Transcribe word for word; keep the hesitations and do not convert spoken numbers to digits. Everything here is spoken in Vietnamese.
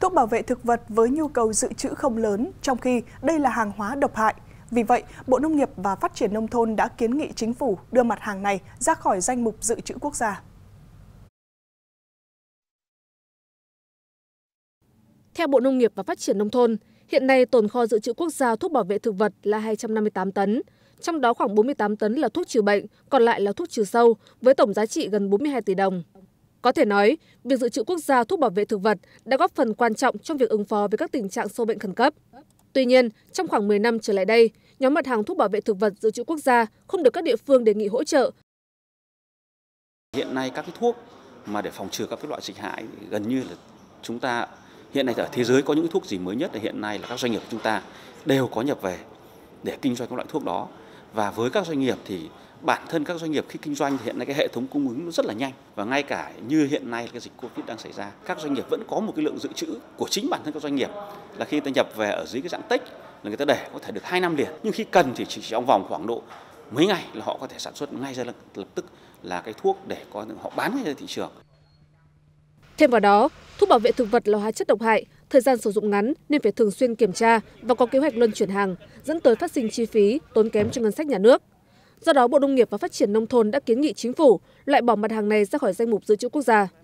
Thuốc bảo vệ thực vật với nhu cầu dự trữ không lớn, trong khi đây là hàng hóa độc hại. Vì vậy, Bộ Nông nghiệp và Phát triển Nông thôn đã kiến nghị chính phủ đưa mặt hàng này ra khỏi danh mục dự trữ quốc gia. Theo Bộ Nông nghiệp và Phát triển Nông thôn, hiện nay tồn kho dự trữ quốc gia thuốc bảo vệ thực vật là hai trăm năm mươi tám tấn, trong đó khoảng bốn mươi tám tấn là thuốc trừ bệnh, còn lại là thuốc trừ sâu, với tổng giá trị gần bốn mươi hai tỷ đồng. Có thể nói, việc dự trữ quốc gia thuốc bảo vệ thực vật đã góp phần quan trọng trong việc ứng phó với các tình trạng sâu bệnh khẩn cấp. Tuy nhiên, trong khoảng mười năm trở lại đây, nhóm mặt hàng thuốc bảo vệ thực vật dự trữ quốc gia không được các địa phương đề nghị hỗ trợ. Hiện nay các cái thuốc mà để phòng trừ các cái loại dịch hại gần như là chúng ta hiện nay ở thế giới có những thuốc gì mới nhất là hiện nay là các doanh nghiệp của chúng ta đều có nhập về để kinh doanh các loại thuốc đó. Và với các doanh nghiệp thì bản thân các doanh nghiệp khi kinh doanh thì hiện nay cái hệ thống cung ứng nó rất là nhanh, và ngay cả như hiện nay cái dịch Covid đang xảy ra, các doanh nghiệp vẫn có một cái lượng dự trữ của chính bản thân các doanh nghiệp, là khi người ta nhập về ở dưới cái dạng tích là người ta để có thể được hai năm liền, nhưng khi cần thì chỉ trong vòng khoảng độ mấy ngày là họ có thể sản xuất ngay ra lập, lập tức là cái thuốc để có họ bán ngay ra thị trường. Thêm vào đó, thuốc bảo vệ thực vật là hóa chất độc hại, thời gian sử dụng ngắn nên phải thường xuyên kiểm tra và có kế hoạch luân chuyển hàng, dẫn tới phát sinh chi phí, tốn kém cho ngân sách nhà nước. Do đó, Bộ Nông nghiệp và Phát triển Nông thôn đã kiến nghị chính phủ loại bỏ mặt hàng này ra khỏi danh mục dự trữ quốc gia.